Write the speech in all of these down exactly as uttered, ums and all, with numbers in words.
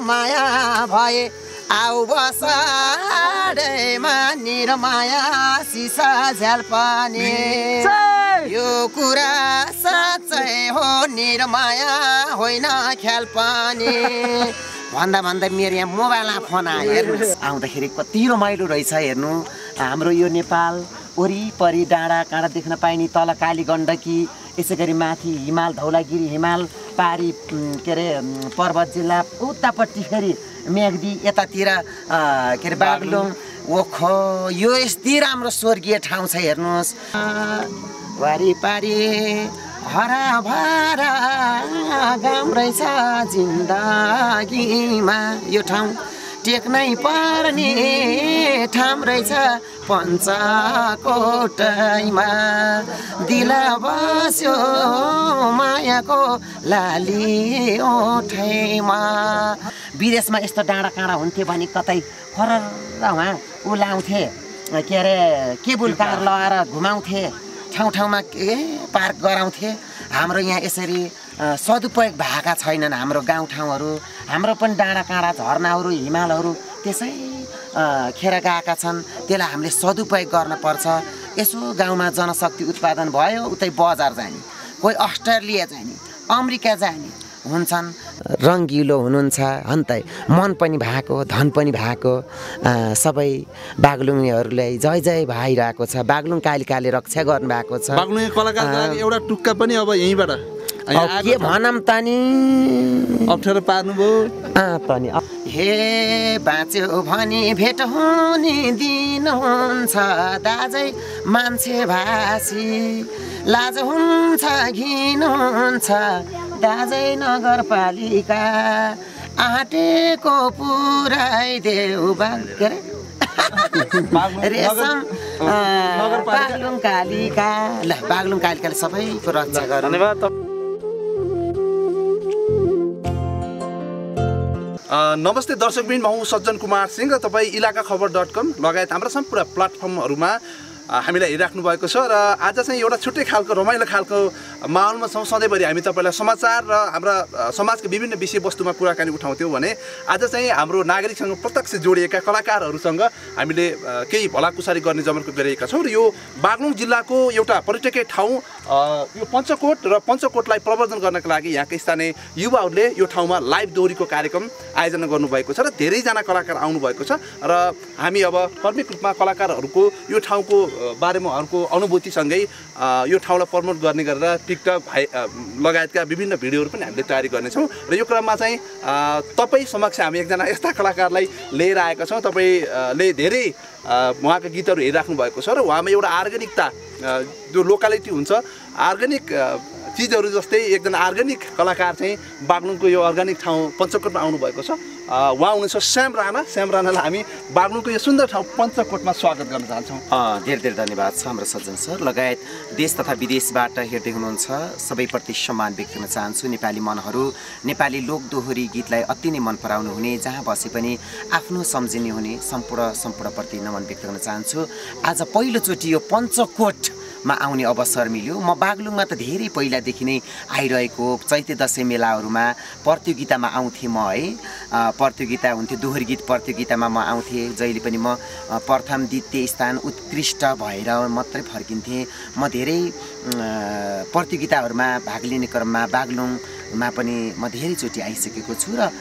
निरमाया भए आउ बसाडेमा निरमाया सिसा झ्याल पानी यो कुरा साँच्चै हो निरमाया होइन ख्याल पानी भन्दा भन्दा मेरो यहाँ मोबाइलमा फोन आयो हेर्नुहोस् आउँदाखेरि कति रमाइलो रहेछ हेर्नु हाम्रो यो नेपाल वरिपरि डाँडा काँडा देख्न पाइने तल काली गण्डकी यसै गरी माथि हिमाल धौलागिरी हिमाल पारी के अरे पर्वत जिल्ला उतापट्टि फेरि मेघदी यतातिर के अरे बागलुङ ओखो यो यति राम्रो स्वर्गीय ठाउँ छ हेर्नुहोस् वारिपारी हराभरा गाउँ रहेछ जिन्दगीमा यो ठाउँ टेक्नै पर्ने ठाउँ रहेछ पञ्चकोटैमा दिल बस्यो मायाको लाली ओठैमा विदेशमा यस्तो डाँडा काँडा हुन्थ्यो भने कतै फरर उहाँ उलाउँथे के अरे केबुल कार लगाएर घुमाउँथे ठाउँ ठाउँमा के पार्क गराउँथे हाम्रो यहाँ यसरी सदुपयोग भएका छैनन् हाम्रो गाउँठाउँहरू हाम्रो पनि डाँडा काँडा झरनाहरू हिमालहरू त्यसै खेर गएका छन् त्यसलाई हामीले सदुपयोग गर्नुपर्छ यसो गाउँमा जनशक्ति उत्पादन भयो उतै बजार जाने कोही अस्ट्रेलिया जाने अमेरिका जाने हुन्छन् रङ्गिलो हुनुहुन्छ हन्तै मन पनि भएको धन पनि भएको सबै बागलुङेहरूलाई जय जय भइरहेको छ बागलुङ कालिकाले रक्षा गर्नुभएको छ बागलुङ कलाकारको लागि एउटा टुक्का पनि अब यहीँबाट के भनौँ त नि अप्ठ्यारो पार्नुभयो पनि हे बाँच्यो भने भेट हुने दिन हुन्छ दाजै मान्छे भाषी लाज हुन्छ घिन हुन्छ दाजै नगरपालिका आँटेको पुऱ्याइदेऊ बाग के अरे रेशम बागलुङ कालिका ल बागलुङ कालिकाले सबैको रक्षा गर्नु धन्यवाद नमस्ते दर्शकबिन म हुँ सज्जन कुमार सिंह र तपाईँ इलाका खबर डट कम लगायत हाम्रा सम्पूर्ण प्लेटफर्महरूमा हामीलाई हेरिराख्नु भएको छ र आज चाहिँ एउटा छुट्टै खालको रमाइलो खालको माहौलमा छौँ सधैँभरि हामी तपाईँलाई समाचार र हाम्रा समाजका विभिन्न विषयवस्तुमा कुराकानी उठाउँथ्यौँ भने आज चाहिँ हाम्रो नागरिकसँग प्रत्यक्ष जोडिएका कलाकारहरूसँग हामीले केही भलाकुसारी गर्ने जमर्को गरिएका छौँ र यो बागलुङ जिल्लाको एउटा पर्यटकीय ठाउँ यो पञ्चकोट र पञ्चकोटलाई प्रवर्धन गर्नका लागि यहाँका स्थानीय युवाहरूले यो ठाउँमा लाइभ दोहोरीको कार्यक्रम आयोजना गर्नुभएको छ र धेरैजना कलाकार आउनुभएको छ र हामी अब कर्मिक रूपमा कलाकारहरूको यो ठाउँको बारेमा उहाँहरूको अनुभूतिसँगै यो ठाउँलाई प्रमोट गर्ने गरेर टिकटक भाइ लगायतका विभिन्न भिडियोहरू पनि हामीले तयारी गर्नेछौँ र यो क्रममा चाहिँ तपाईँ समक्ष हामी एकजना यस्ता कलाकारलाई लिएर आएका छौँ तपाईँले धेरै उहाँका गीतहरू हेरिराख्नु भएको छ र उहाँमा एउटा अर्ग्यानिकता जो लोकालिटी हुन्छ अर्ग्यानिक चिजहरू जस्तै एकजना अर्ग्यानिक कलाकार चाहिँ बागलुङको यो अर्ग्यानिक ठाउँ पञ्चकोटमा आउनुभएको छ उहाँ हुनुहुन्छ श्याम राणा श्याम राणालाई हामी बागलुङको यो सुन्दर ठाउँ पञ्चकोटमा स्वागत गर्न चाहन्छौँ धेरै धेरै धन्यवाद छ हाम्रो सज्जन सर लगायत देश तथा विदेशबाट हेर्दै हुनुहुन्छ सबैप्रति सम्मान व्यक्त गर्न चाहन्छु नेपाली मनहरू नेपाली लोकदोहोरी गीतलाई अति नै मन पराउनु हुने जहाँ बसे पनि आफ्नो सम्झिने हुने सम्पूर्ण सम्पूर्णप्रति नमन व्यक्त गर्न चाहन्छु आज पहिलोचोटि यो पञ्चकोट मा आउने अवसर मिल्यो म बागलुङमा त धेरै पहिलादेखि नै आइरहेको चैते दशैं मेलाहरूमा प्रतियोगितामा आउँथेँ म है प्रतियोगिता हुन्थ्यो दोहोरी गीत प्रतियोगितामा म आउँथेँ जहिले पनि म प्रथम द्वितीय स्थान उत्कृष्ट भएर मात्रै फर्किन्थेँ म धेरै प्रतियोगिताहरूमा भाग लिने क्रममा बागलुङमा पनि म धेरैचोटि आइसकेको छु र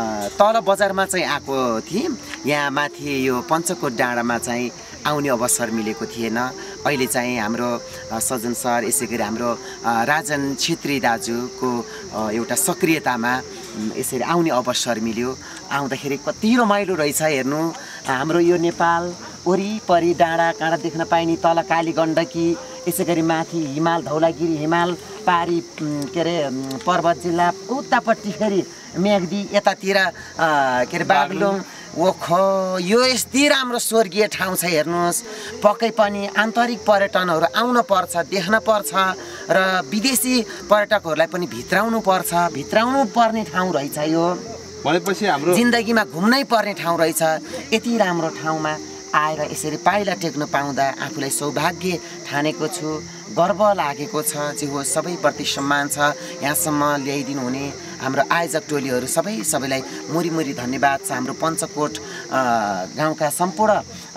तल बजारमा चाहिँ आएको थिएँ यहाँ माथि यो पञ्चकोट डाँडामा चाहिँ आउने अवसर मिलेको थिएन अहिले चाहिँ हाम्रो सज्जन सर यसै गरी हाम्रो राजन छेत्री दाजुको एउटा सक्रियतामा यसरी आउने अवसर मिल्यो आउँदाखेरि कति रमाइलो रहेछ हेर्नु हाम्रो यो नेपाल वरिपरि डाँडा काँडा देख्न पाइने तल काली गण्डकी यसै गरी माथि हिमाल धौलागिरी हिमाल पारी के अरे पर्वत जिल्ला उतापट्टि फेरि मेघदी यतातिर के अरे बागलुङ ओखो यो यति राम्रो स्वर्गीय ठाउँ छ हेर्नुहोस् पक्कै पनि आन्तरिक पर्यटनहरू आउन पर्छ देख्न पर्छ र विदेशी पर्यटकहरूलाई पनि भित्राउनु पर्छ भित्राउनु पर्ने ठाउँ रहेछ यो भनेपछि हाम्रो जिन्दगीमा घुम्नै पर्ने ठाउँ रहेछ यति राम्रो ठाउँमा आएर यसरी पाइला टेक्न पाउँदा आफूलाई सौभाग्य ठानेको छु गर्व लागेको छ जे हो सबैप्रति सम्मान छ यहाँसम्म ल्याइदिनु हुने हाम्रो आयोजक टोलीहरू सबै सबैलाई मुरी मुरी धन्यवाद छ। हाम्रो पञ्चकोट गाउँका सम्पूर्ण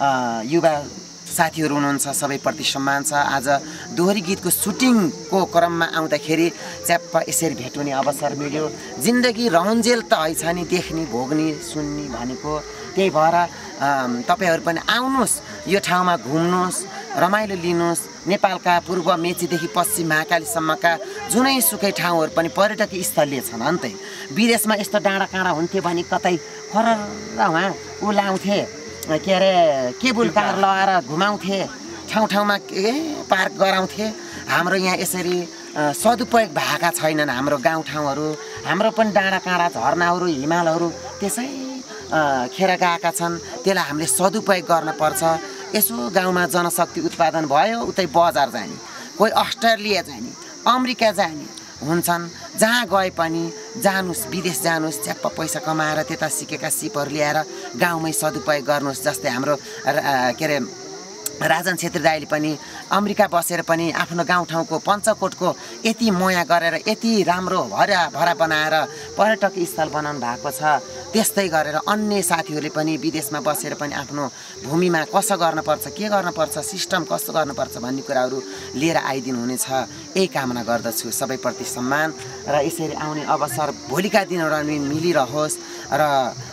युवा साथीहरू हुनुहुन्छ, सबैप्रति सम्मान छ। आज दोहोरी गीतको सुटिङको क्रममा आउँदाखेरि च्याप्प यसरी भेट हुने अवसर मिल्यो। जिन्दगी रहन्जेल त हैछ नि, देख्ने भोग्ने सुन्ने भनेको। त्यही भएर तपाईँहरू पनि आउनुहोस्, यो ठाउँमा घुम्नुहोस्, रमाइलो लिनुहोस्। नेपालका पूर्व मेचीदेखि पश्चिम महाकालीसम्मका जुनै सुकै ठाउँहरू पनि पर्यटकीय स्थलीय छन्। अन्तै विदेशमा यस्तो डाँडा काँडा हुन्थ्यो भने कतै फरर उहाँ ऊ लाउँथे, के अरे केबुल कार लगाएर घुमाउँथे, ठाउँ ठाउँमा ए पार्क गराउँथे। हाम्रो यहाँ यसरी सदुपयोग भएका छैनन् हाम्रो गाउँठाउँहरू। हाम्रो पनि डाँडा काँडा झरनाहरू हिमालहरू त्यसै खेर गएका छन्। त्यसलाई हामीले सदुपयोग गर्नुपर्छ। यसो गाउँमा जनशक्ति उत्पादन भयो, उतै बजार जाने, कोही अस्ट्रेलिया जाने, अमेरिका जाने हुन्छन्। जहाँ गए पनि जानुहोस्, विदेश जानुहोस्, च्याप्प पैसा कमाएर त्यता सिकेका सिपहरू ल्याएर गाउँमै सदुपयोग गर्नुहोस्। जस्तै हाम्रो के अरे राजन छेत्री दाइले पनि अमेरिका बसेर पनि आफ्नो गाउँठाउँको पञ्चकोटको यति मोया गरेर यति राम्रो भरा भरा बनाएर पर्यटकीय स्थल बनाउनु भएको छ। त्यस्तै गरेर अन्य साथीहरूले पनि विदेशमा बसेर पनि आफ्नो भूमिमा कसो गर्नुपर्छ, के गर्नुपर्छ, सिस्टम कस्तो गर्नुपर्छ भन्ने कुराहरू लिएर आइदिनु हुनेछ, यही कामना गर्दछु। सबैप्रति सम्मान र यसरी आउने अवसर भोलिका दिनहरू पनि मिलिरहोस् र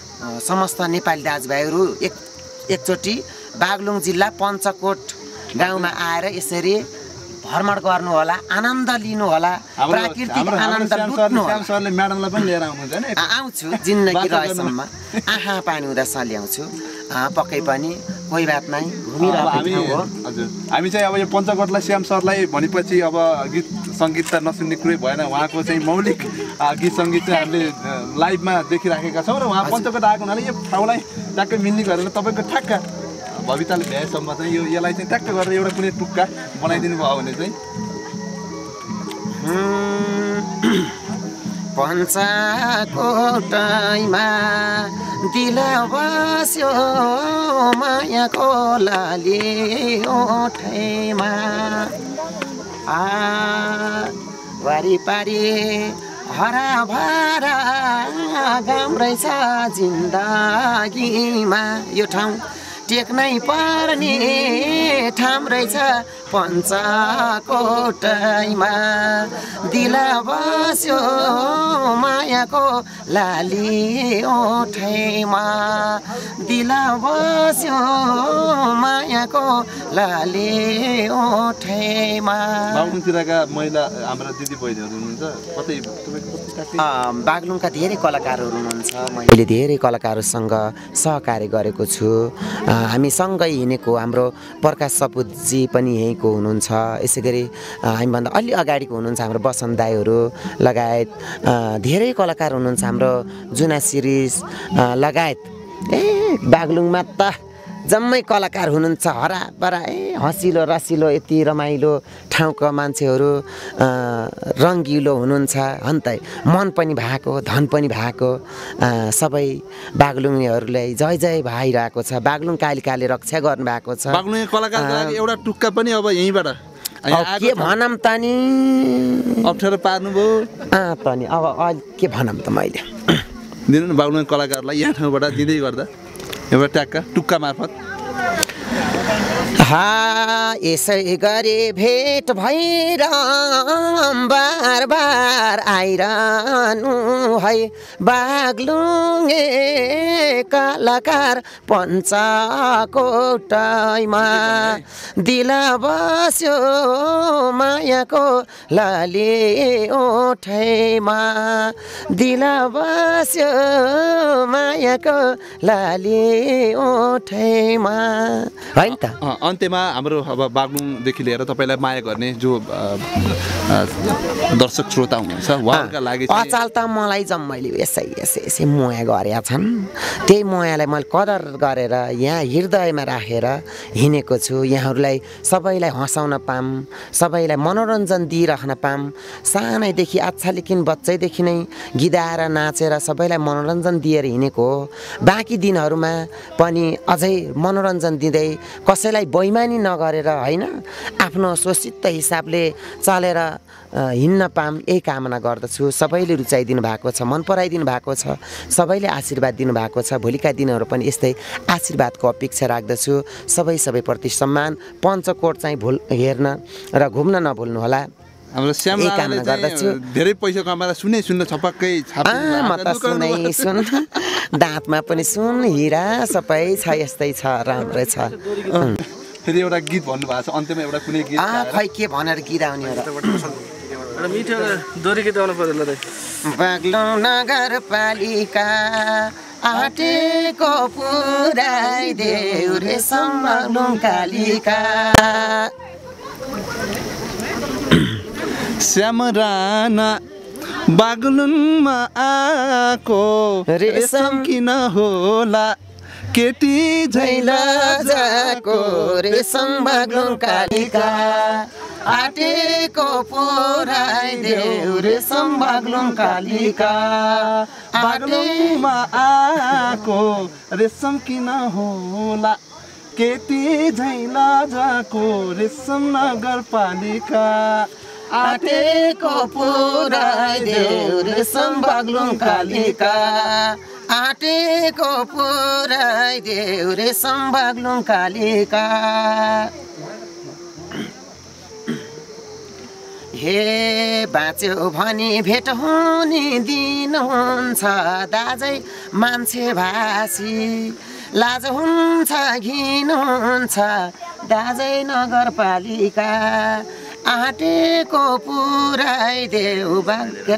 समस्त नेपाली दाजुभाइहरू एक एकचोटि बागलुङ जिल्ला पञ्चकोट गाउँमा आएर यसरी भ्रमण गर्नु होला, आनन्द लिनु होला, प्राकृतिक आनन्द लुट्नु होला। सरले म्याडमलाई पनि लिएर आउनुहुन्छ हैन? आउँछु, जिन्दगी रहेसम्म आँखा पानी हुँदा ल्याउँछु, पक्कै पनि, कोही बात नै, घुमिरहेको हो। हजुर, हामी चाहिँ अब यो पञ्चकोटलाई श्याम सरलाई भनेपछि अब गीत सङ्गीत त नसुन्ने कुरै भएन। उहाँको चाहिँ मौलिक गीत सङ्गीत चाहिँ हामीले लाइभमा देखिराखेका छौँ र उहाँ पञ्चकोट आएको हुनाले यो ठाउँलाई ट्याक्कै मिल्ने गरेर तपाईँको ठ्याक्क भविताले भ्याएसम्म चाहिँ यो यसलाई चाहिँ ट्याक्क गरेर एउटा कुनै टुक्का बनाइदिनु भयो भने चाहिँ पञ्चकोटैमा दिल बस्यो मायाको लाली ओठैमा, आ वारिपारि हरा भरा गाउँ रहेछ जिन्दगीमा। यो ठाउँ टेक्नै पर्ने ठाउँ रहेछ पञ्चकोटैमा। दिल बस्यो मायाको लाली ओठैमा, दिल बस्यो मायाको लाली ओठैमा। बागलुङतिरका महिला हाम्रा दिदी बहिनीहरू हुनुहुन्छ, कतै बागलुङका धेरै कलाकारहरू हुनुहुन्छ। मैले धेरै कलाकारहरूसँग सहकार्य गरेको छु। हामी सँगै हिँडेको हाम्रो प्रकाश सपुतजी पनि यहीँको हुनुहुन्छ। यसै गरी हामीभन्दा अलि अगाडिको हुनुहुन्छ हाम्रो बसन्त दाईहरू लगायत धेरै कलाकार हुनुहुन्छ। हाम्रो जुना सिरिज लगायत ए बागलुङमा त जम्मै कलाकार हुनुहुन्छ। हराबरा ए हँसिलो रसिलो यति रमाइलो ठाउँका मान्छेहरू रङ्गिलो हुनुहुन्छ। हन्तै मन पनि भएको, धन पनि भएको, सबै बागलुङीहरूलाई जय जय भइरहेको छ। बागलुङ कालिकाले रक्षा गर्नुभएको छ। बागलुङ कलाकारको लागि एउटा टुक्का पनि अब यहीँबाट के भनौँ त नि, अप्ठ्यारो पार्नुभयो त नि। अब अहिले के भनौँ त मैले दिनु न बागलुङ कलाकारलाई यहाँ ठाउँबाट दिँदै गर्दा एउटा ट्याक्का टुक्का मार्फत। हा यसै गरी भेट भएर बार बार आइरहनु है बागलुङे कलाकार पञ्चकोटैमा। दिल बस्यो मायाको लाली ओठैमा, दिल बस्यो मायाको लाली ओठैमा, होइन त। अन्त्यमा हाम्रो अब बागलुङदेखि लिएर तपाईँलाई माया गर्ने जो दर्शक श्रोता हुनुहुन्छ उहाँहरूका लागि अचाल त मलाई जम्मैले यसै यसै यसै मोया गरेका छन्। त्यही मोयालाई मैले कदर गरेर यहाँ हृदयमा राखेर हिँडेको छु। यहाँहरूलाई सबैलाई हँसाउन पाऊँ, सबैलाई मनोरञ्जन दिइराख्न पाऊँ। सानैदेखि अच्छा लेकिन बच्चैदेखि नै गिदाएर नाचेर सबैलाई मनोरञ्जन दिएर हिँडेको हो। बाँकी दिनहरूमा पनि अझै मनोरञ्जन दिँदै कसैलाई बैमानी नगरेर होइन आफ्नो स्वसित हिसाबले चलेर हिँड्न पाम यही कामना गर्दछु। सबैले रुचाइदिनु भएको छ, मन पराइदिनु भएको छ, सबैले आशीर्वाद दिनुभएको छ। भोलिका दिनहरू पनि यस्तै आशीर्वादको अपेक्षा राख्दछु। सबै सबैप्रति सम्मान। पञ्चकोट चाहिँ भुल हेर्न र घुम्न नभुल्नुहोला। हाम्रो श्याम राणाले चाहिँ धेरै पैसा कमाएर सुनै सुन्न छपक्कै छाप्नु म त सुनै सुन दाँतमा पनि सुन हिरा सबै छ, यस्तै छ, राम्रै छ। फेरि एउटा गीत भन्नुभएको छ अन्त्यमा एउटा कुनै गीत खै के भनेर गीत आउने हो र मिठो दोरी गीत आउनु पर्यो ल। बागलुङ नगरपालिका आटेको पुराइदेऊ रे सम्बागलुङ कालिका। श्याम राणा बागलुङमा आको रेशम किन होला केटी झैला जाको रेशम बागलुङ कालिका आटेको पुराइदेऊ रेशम बागलुङ कालिका। बागलुङमा आको रेशम किन होला केटी झैला जाको रेशम नगरपालिका आटेको पुराइदेऊ रेशम बागलुङ कालिका आटेको पुराइदेऊ रेशम बागलुङ कालिका। हे बाँच्यो भनी भेट हुने दिन हुन्छ दाजै मान्छे भाषी लाज हुन्छ घिन हुन्छ दाजै नगरपालिका आटेको पुराइदेऊ बाग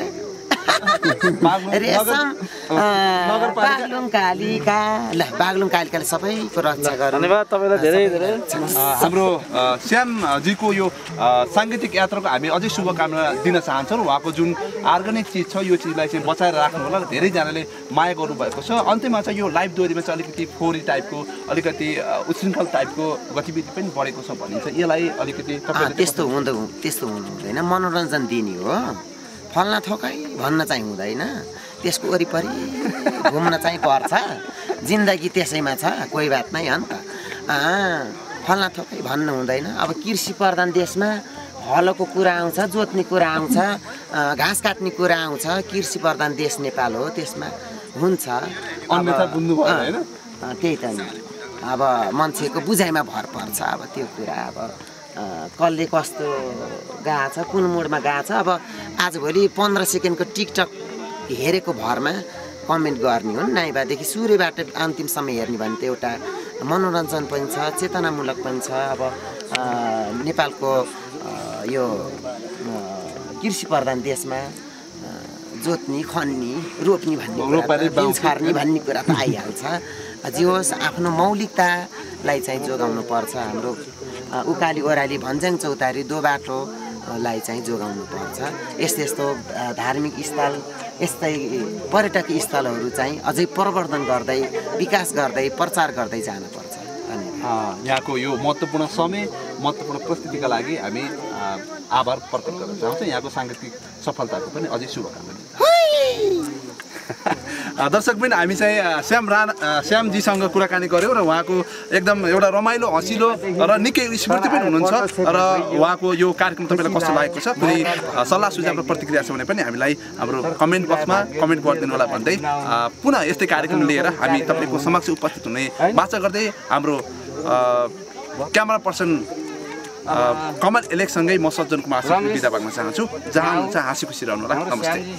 रेशम बागलुङ कालिका। ल बागलुङ कालिकाले सबैको रक्षा गर्नु। धन्यवाद तपाईँलाई धेरै धेरै। हाम्रो श्यामजीको यो साङ्गीतिक यात्राको हामी अझै शुभकामना दिन चाहन्छौँ। उहाँको जुन अर्ग्यानिक चिज छ यो चिजलाई चाहिँ बचाएर राख्नु होला। धेरैजनाले माया गर्नुभएको छ। अन्त्यमा चाहिँ यो लाइभ दोहोरीमा चाहिँ अलिकति फोहोरी टाइपको अलिकति उच्छृङ्खल टाइपको गतिविधि पनि बढेको छ भनिन्छ। यसलाई अलिकति त्यस्तो हुँदै त्यस्तो हुनु हुँदैन। मनोरञ्जन दिने हो। फल्ना थोकै भन्न चाहिँ हुँदैन। त्यसको वरिपरि घुम्न चाहिँ पर्छ। जिन्दगी त्यसैमा छ, कोही बात नै हो नि त। फल्ना थोकै भन्नु हुँदैन। अब कृषि प्रधान देशमा हलोको कुरा आउँछ, जोत्ने कुरा आउँछ, घाँस काट्ने कुरा आउँछ। कृषि प्रधान देश नेपाल हो, त्यसमा हुन्छ। अन्यथा बुझ्नु भयो हैन? त्यही त नि। अब मान्छेको बुझाइमा भर पर्छ। अब त्यो कुरा अब कसले कस्तो गएको छ, कुन मुडमा गएको छ। अब आजभोलि पन्ध्र सेकेन्डको टिकटक हेरेको भरमा कमेन्ट गर्ने हो। नाइबादेखि सुरुबाट अन्तिमसम्म हेर्ने भने त एउटा मनोरञ्जन पनि छ, चेतनामूलक पनि छ। अब नेपालको यो कृषि प्रधान देशमा जोत्ने खन्ने रोप्ने भन्ने कुरा, छर्ने भन्ने कुरा त आइहाल्छ। जे होस् आफ्नो मौलिकतालाई चाहिँ जोगाउनु पर्छ। हाम्रो उकाली ओह्राली भन्ज्याङ चौतारी दो बाटोलाई चाहिँ जोगाउनु पर्छ। यस्तो यस्तो धार्मिक स्थल, यस्तै पर्यटक स्थलहरू चाहिँ अझै प्रवर्धन गर्दै विकास गर्दै प्रचार गर्दै जानुपर्छ। यहाँको यो महत्त्वपूर्ण समय महत्त्वपूर्ण प्रस्तुतिका लागि हामी आभार प्रकट गर्न चाहन्छौँ। यहाँको साङ्गीतिक सफलताको पनि अझै शुभकामना। दर्शकबिन हामी चाहिँ श्याम राणा श्यामजीसँग कुराकानी गऱ्यौँ र उहाँको एकदम एउटा रमाइलो हँसिलो र निकै स्मृति पनि हुनुहुन्छ। र उहाँको यो कार्यक्रम तपाईँलाई कस्तो लागेको छ, कुनै सल्लाह सुझाव र प्रतिक्रिया छ भने पनि हामीलाई हाम्रो कमेन्ट बक्समा कमेन्ट गरिदिनु होला भन्दै पुनः यस्तै कार्यक्रम लिएर हामी तपाईँको समक्ष उपस्थित हुने बाचा गर्दै हाम्रो क्यामेरा पर्सन कमल एलेक्ससँगै म सज्जन कुमार बिदा माग्न चाहन्छु। जहाँ हुन्छ हाँसी खुसी रहनु होला। नमस्ते।